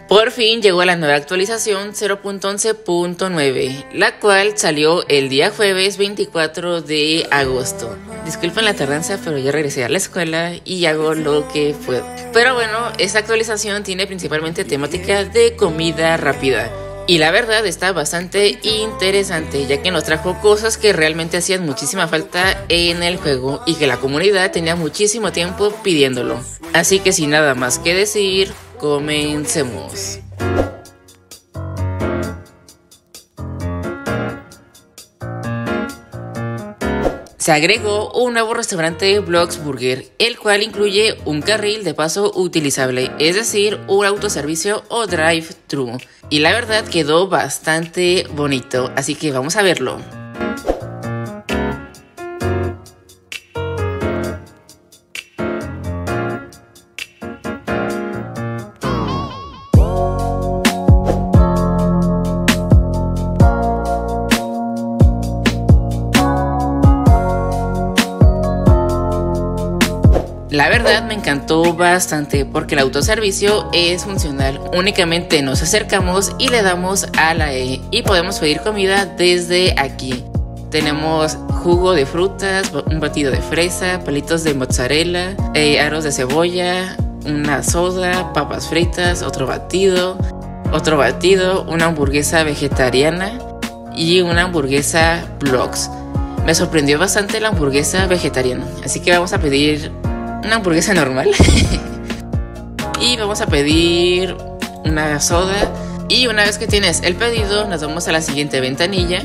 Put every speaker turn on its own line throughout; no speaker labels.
Por fin llegó la nueva actualización 0.11.9, la cual salió el día jueves 24 de agosto. Disculpen la tardanza, pero ya regresé a la escuela y hago lo que puedo. Pero bueno, esta actualización tiene principalmente temática de comida rápida. Y la verdad está bastante interesante, ya que nos trajo cosas que realmente hacían muchísima falta en el juego y que la comunidad tenía muchísimo tiempo pidiéndolo. Así que sin nada más que decir, comencemos. Se agregó un nuevo restaurante Bloxburger, el cual incluye un carril de paso utilizable, es decir, un autoservicio o drive-thru. Y la verdad quedó bastante bonito, así que vamos a verlo. La verdad me encantó bastante porque el autoservicio es funcional. Únicamente nos acercamos y le damos a la E y podemos pedir comida desde aquí. Tenemos jugo de frutas, un batido de fresa, palitos de mozzarella, aros de cebolla, una soda, papas fritas, otro batido, una hamburguesa vegetariana y una hamburguesa Blox. Me sorprendió bastante la hamburguesa vegetariana, así que vamos a pedir una hamburguesa normal y vamos a pedir una soda. Y una vez que tienes el pedido, nos vamos a la siguiente ventanilla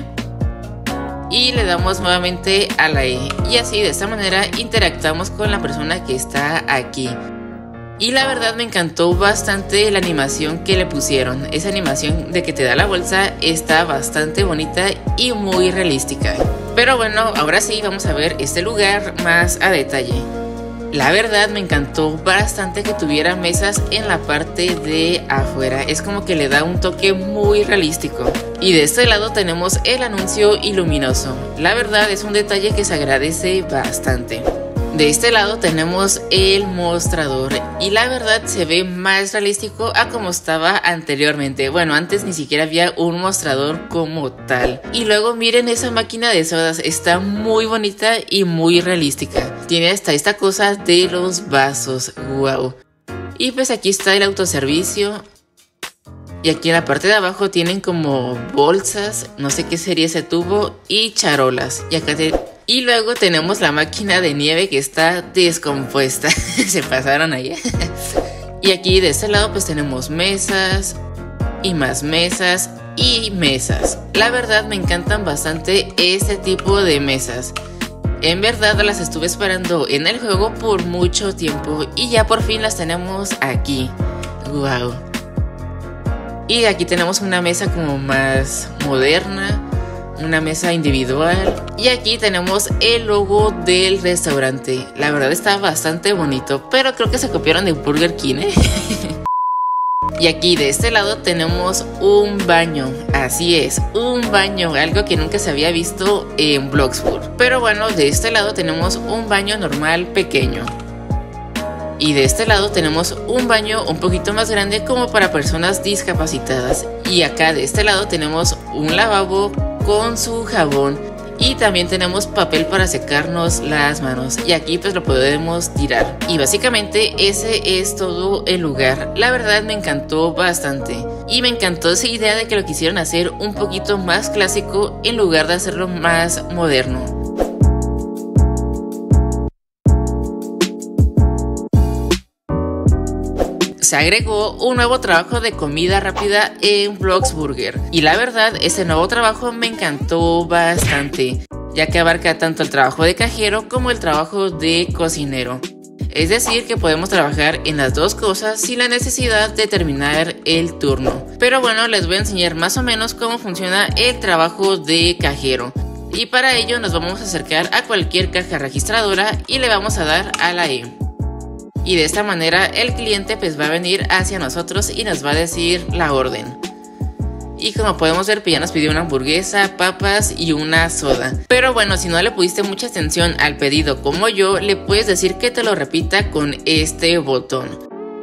y le damos nuevamente a la E, y así de esta manera interactuamos con la persona que está aquí. Y la verdad me encantó bastante la animación que le pusieron. Esa animación de que te da la bolsa está bastante bonita y muy realística. Pero bueno, ahora sí vamos a ver este lugar más a detalle. La verdad me encantó bastante que tuviera mesas en la parte de afuera, es como que le da un toque muy realístico. Y de este lado tenemos el anuncio iluminoso, la verdad es un detalle que se agradece bastante. De este lado tenemos el mostrador y la verdad se ve más realístico a como estaba anteriormente. Bueno, antes ni siquiera había un mostrador como tal. Y luego miren esa máquina de sodas, está muy bonita y muy realística. Tiene hasta esta cosa de los vasos, wow. Y pues aquí está el autoservicio. Y aquí en la parte de abajo tienen como bolsas, no sé qué sería ese tubo, y charolas. Y luego tenemos la máquina de nieve que está descompuesta. Se pasaron allá. Y aquí de este lado pues tenemos mesas y más mesas y mesas. La verdad me encantan bastante este tipo de mesas. En verdad las estuve esperando en el juego por mucho tiempo y ya por fin las tenemos aquí. Wow. Y aquí tenemos una mesa como más moderna, una mesa individual. Y aquí tenemos el logo del restaurante. La verdad está bastante bonito, pero creo que se copiaron de Burger King, ¿eh? Y aquí de este lado tenemos un baño. Así es, un baño, algo que nunca se había visto en Bloxburg. Pero bueno, de este lado tenemos un baño normal pequeño. Y de este lado tenemos un baño un poquito más grande como para personas discapacitadas. Y acá de este lado tenemos un lavabo con su jabón. Y también tenemos papel para secarnos las manos. Y aquí pues lo podemos tirar. Y básicamente ese es todo el lugar. La verdad me encantó bastante. Y me encantó esa idea de que lo quisieron hacer un poquito más clásico en lugar de hacerlo más moderno. Se agregó un nuevo trabajo de comida rápida en Bloxburger y la verdad ese nuevo trabajo me encantó bastante, ya que abarca tanto el trabajo de cajero como el trabajo de cocinero. Es decir que podemos trabajar en las dos cosas sin la necesidad de terminar el turno. Pero bueno, les voy a enseñar más o menos cómo funciona el trabajo de cajero. Y para ello nos vamos a acercar a cualquier caja registradora y le vamos a dar a la E. Y de esta manera el cliente pues va a venir hacia nosotros y nos va a decir la orden. Y como podemos ver pues ya nos pidió una hamburguesa, papas y una soda. Pero bueno, si no le pusiste mucha atención al pedido como yo, le puedes decir que te lo repita con este botón.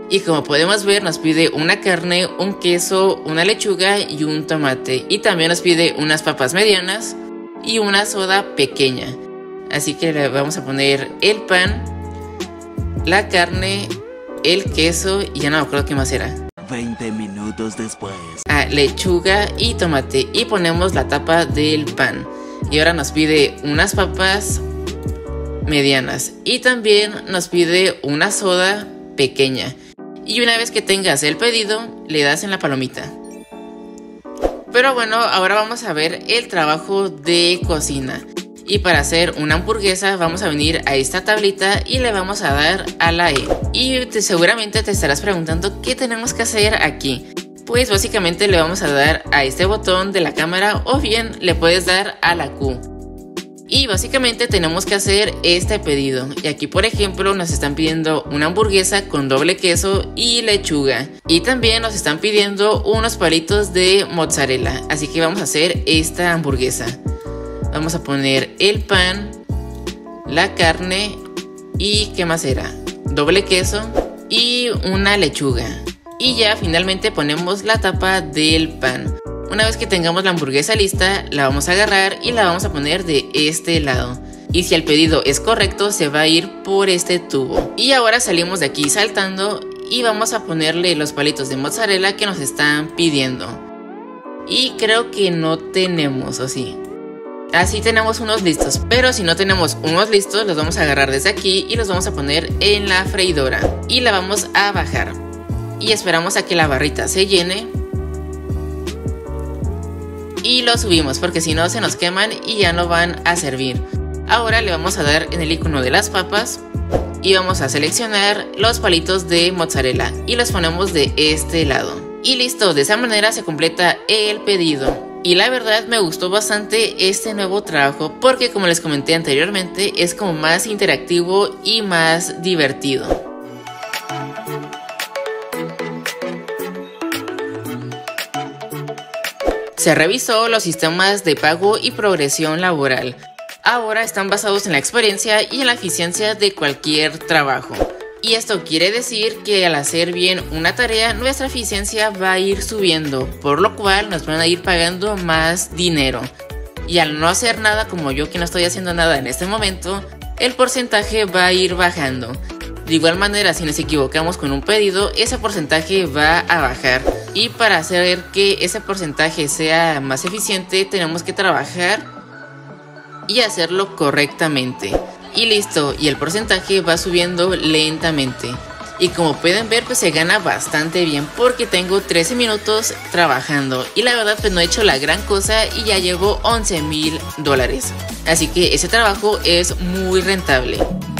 Y como podemos ver, nos pide una carne, un queso, una lechuga y un tomate. Y también nos pide unas papas medianas y una soda pequeña. Así que le vamos a poner el pan, la carne, el queso y ya no me acuerdo qué más era.
20 minutos después.
Lechuga y tomate. Y ponemos la tapa del pan. Y ahora nos pide unas papas medianas. Y también nos pide una soda pequeña. Y una vez que tengas el pedido, le das en la palomita. Pero bueno, ahora vamos a ver el trabajo de cocina. Y para hacer una hamburguesa vamos a venir a esta tablita y le vamos a dar a la E. Y seguramente te estarás preguntando qué tenemos que hacer aquí. Pues básicamente le vamos a dar a este botón de la cámara o bien le puedes dar a la Q. Y básicamente tenemos que hacer este pedido. Y aquí por ejemplo nos están pidiendo una hamburguesa con doble queso y lechuga. Y también nos están pidiendo unos palitos de mozzarella. Así que vamos a hacer esta hamburguesa. Vamos a poner el pan, la carne y ¿qué más era? Doble queso y una lechuga. Y ya finalmente ponemos la tapa del pan. Una vez que tengamos la hamburguesa lista, la vamos a agarrar y la vamos a poner de este lado. Y si el pedido es correcto, se va a ir por este tubo. Y ahora salimos de aquí saltando y vamos a ponerle los palitos de mozzarella que nos están pidiendo. Y creo que no tenemos, ¿o sí? Así tenemos unos listos, pero si no tenemos unos listos, los vamos a agarrar desde aquí y los vamos a poner en la freidora. Y la vamos a bajar. Y esperamos a que la barrita se llene. Y lo subimos porque si no se nos queman y ya no van a servir. Ahora le vamos a dar en el icono de las papas y vamos a seleccionar los palitos de mozzarella y los ponemos de este lado. Y listo, de esa manera se completa el pedido. Y la verdad me gustó bastante este nuevo trabajo porque como les comenté anteriormente es como más interactivo y más divertido. Se revisó los sistemas de pago y progresión laboral. Ahora están basados en la experiencia y en la eficiencia de cualquier trabajo. Y esto quiere decir que al hacer bien una tarea, nuestra eficiencia va a ir subiendo, por lo cual nos van a ir pagando más dinero. Y al no hacer nada, como yo que no estoy haciendo nada en este momento, el porcentaje va a ir bajando. De igual manera, si nos equivocamos con un pedido, ese porcentaje va a bajar. Y para hacer que ese porcentaje sea más eficiente, tenemos que trabajar y hacerlo correctamente. Y listo, y el porcentaje va subiendo lentamente. Y como pueden ver, pues se gana bastante bien porque tengo 13 minutos trabajando. Y la verdad pues no he hecho la gran cosa y ya llevo $11,000. Así que ese trabajo es muy rentable.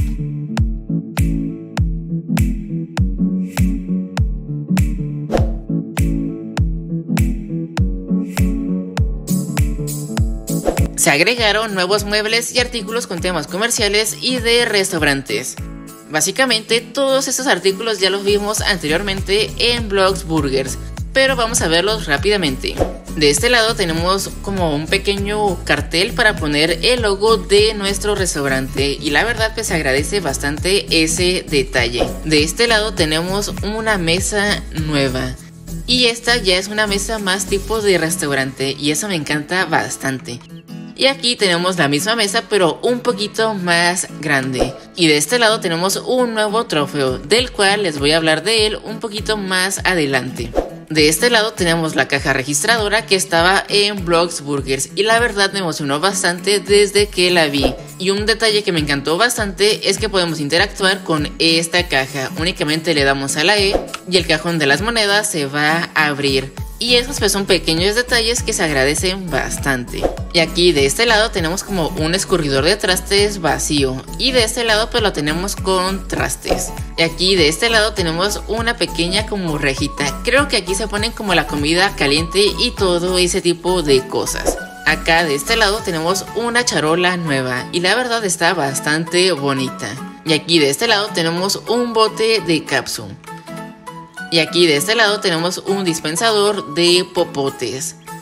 Se agregaron nuevos muebles y artículos con temas comerciales y de restaurantes. Básicamente todos estos artículos ya los vimos anteriormente en Bloxburgers, pero vamos a verlos rápidamente. De este lado tenemos como un pequeño cartel para poner el logo de nuestro restaurante y la verdad pues se agradece bastante ese detalle. De este lado tenemos una mesa nueva. Y esta ya es una mesa más tipo de restaurante y eso me encanta bastante. Y aquí tenemos la misma mesa pero un poquito más grande. Y de este lado tenemos un nuevo trofeo, del cual les voy a hablar de él un poquito más adelante. De este lado tenemos la caja registradora que estaba en Bloxburgers y la verdad me emocionó bastante desde que la vi. Y un detalle que me encantó bastante es que podemos interactuar con esta caja. Únicamente le damos a la E y el cajón de las monedas se va a abrir. Y esos pues son pequeños detalles que se agradecen bastante. Y aquí de este lado tenemos como un escurridor de trastes vacío. Y de este lado pues lo tenemos con trastes. Y aquí de este lado tenemos una pequeña como rejita. Creo que aquí se ponen como la comida caliente y todo ese tipo de cosas. Acá de este lado tenemos una charola nueva. Y la verdad está bastante bonita. Y aquí de este lado tenemos un bote de cápsula. Y aquí de este lado tenemos un dispensador de popotes.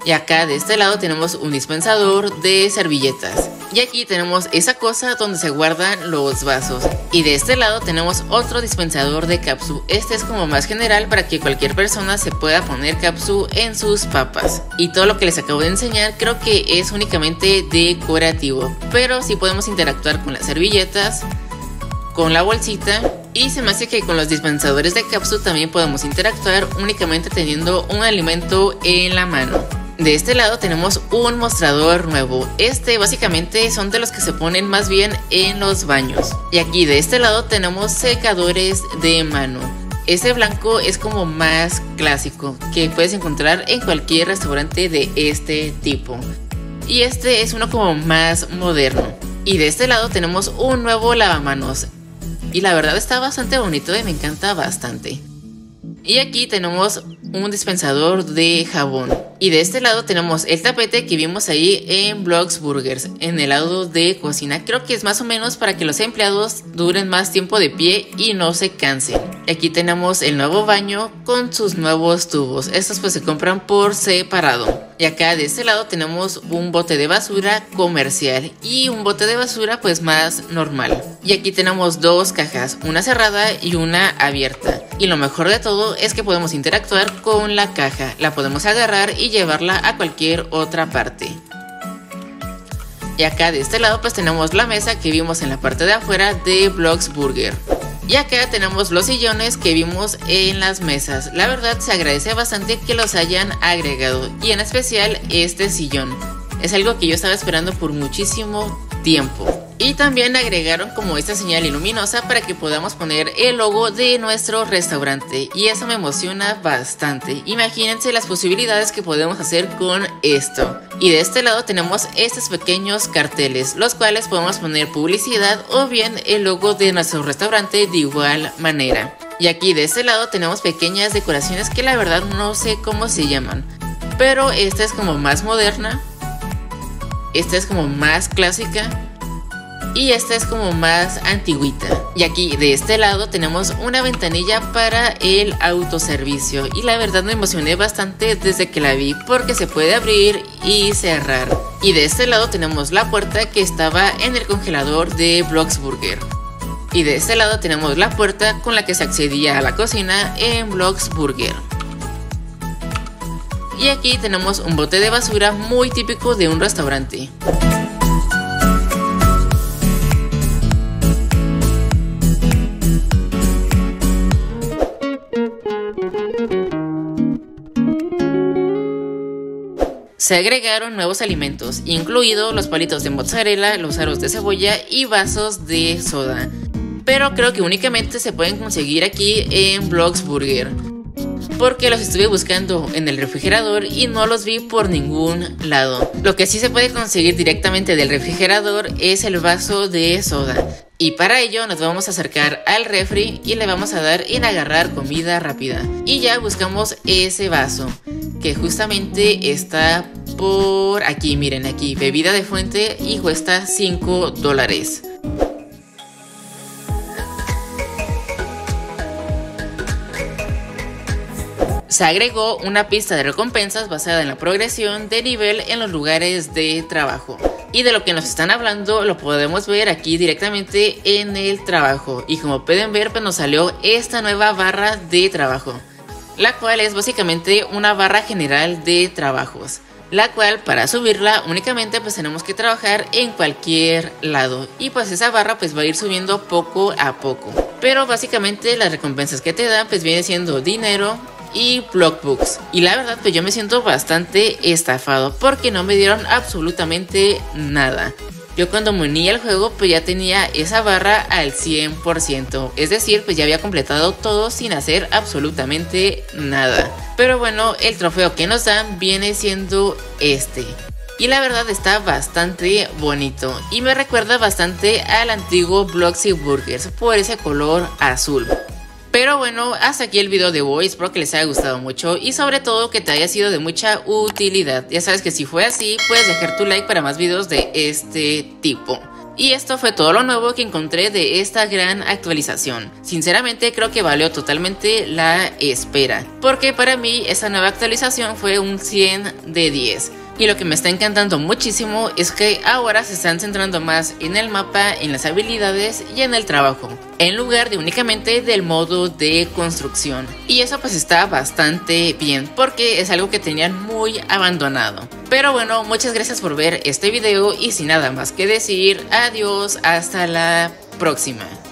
Y acá de este lado tenemos un dispensador de servilletas. Y aquí tenemos esa cosa donde se guardan los vasos. Y de este lado tenemos otro dispensador de capsu. Este es como más general para que cualquier persona se pueda poner capsu en sus papas. Y todo lo que les acabo de enseñar creo que es únicamente decorativo. Pero sí podemos interactuar con las servilletas, con la bolsita. Y se me hace que con los dispensadores de capsu también podemos interactuar únicamente teniendo un alimento en la mano. De este lado tenemos un mostrador nuevo. Este básicamente son de los que se ponen más bien en los baños. Y aquí de este lado tenemos secadores de mano. Este blanco es como más clásico, que puedes encontrar en cualquier restaurante de este tipo. Y este es uno como más moderno. Y de este lado tenemos un nuevo lavamanos. Y la verdad está bastante bonito y me encanta bastante. Y aquí tenemos un dispensador de jabón. Y de este lado tenemos el tapete que vimos ahí en Blox Burgers, en el lado de cocina. Creo que es más o menos para que los empleados duren más tiempo de pie y no se cansen. Aquí tenemos el nuevo baño con sus nuevos tubos. Estos pues se compran por separado. Y acá de este lado tenemos un bote de basura comercial y un bote de basura pues más normal. Y aquí tenemos dos cajas, una cerrada y una abierta. Y lo mejor de todo es que podemos interactuar con la caja. La podemos agarrar y llevarla a cualquier otra parte. Y acá de este lado pues tenemos la mesa que vimos en la parte de afuera de Blox Burger. Y acá tenemos los sillones que vimos en las mesas. La verdad se agradece bastante que los hayan agregado. Y en especial este sillón. Es algo que yo estaba esperando por muchísimo tiempo. Y también agregaron como esta señal luminosa para que podamos poner el logo de nuestro restaurante. Y eso me emociona bastante. Imagínense las posibilidades que podemos hacer con esto. Y de este lado tenemos estos pequeños carteles, los cuales podemos poner publicidad o bien el logo de nuestro restaurante de igual manera. Y aquí de este lado tenemos pequeñas decoraciones que la verdad no sé cómo se llaman. Pero esta es como más moderna. Esta es como más clásica. Y esta es como más antigüita. Y aquí de este lado tenemos una ventanilla para el autoservicio. Y la verdad me emocioné bastante desde que la vi porque se puede abrir y cerrar. Y de este lado tenemos la puerta que estaba en el congelador de Blox Burger. Y de este lado tenemos la puerta con la que se accedía a la cocina en Blox Burger. Y aquí tenemos un bote de basura muy típico de un restaurante. Se agregaron nuevos alimentos, incluidos los palitos de mozzarella, los aros de cebolla y vasos de soda. Pero creo que únicamente se pueden conseguir aquí en Blox Burger, porque los estuve buscando en el refrigerador y no los vi por ningún lado. Lo que sí se puede conseguir directamente del refrigerador es el vaso de soda. Y para ello nos vamos a acercar al refri y le vamos a dar en agarrar comida rápida. Y ya buscamos ese vaso, que justamente está por aquí, miren aquí, bebida de fuente y cuesta $5. Se agregó una pista de recompensas basada en la progresión de nivel en los lugares de trabajo. Y de lo que nos están hablando lo podemos ver aquí directamente en el trabajo. Y como pueden ver pues nos salió esta nueva barra de trabajo, la cual es básicamente una barra general de trabajos, la cual para subirla únicamente pues tenemos que trabajar en cualquier lado. Y pues esa barra pues va a ir subiendo poco a poco. Pero básicamente las recompensas que te dan pues viene siendo dinero y Blockbooks. Y la verdad pues yo me siento bastante estafado porque no me dieron absolutamente nada. Yo cuando me uní al juego pues ya tenía esa barra al 100%, es decir pues ya había completado todo sin hacer absolutamente nada. Pero bueno, el trofeo que nos dan viene siendo este. Y la verdad está bastante bonito y me recuerda bastante al antiguo Bloxy Burgers por ese color azul. Pero bueno, hasta aquí el video de hoy, espero que les haya gustado mucho y sobre todo que te haya sido de mucha utilidad. Ya sabes que si fue así, puedes dejar tu like para más videos de este tipo. Y esto fue todo lo nuevo que encontré de esta gran actualización. Sinceramente creo que valió totalmente la espera, porque para mí esa nueva actualización fue un 100 de 10. Y lo que me está encantando muchísimo es que ahora se están centrando más en el mapa, en las habilidades y en el trabajo, en lugar de únicamente del modo de construcción. Y eso pues está bastante bien, porque es algo que tenían muy abandonado. Pero bueno, muchas gracias por ver este video y sin nada más que decir, adiós, hasta la próxima.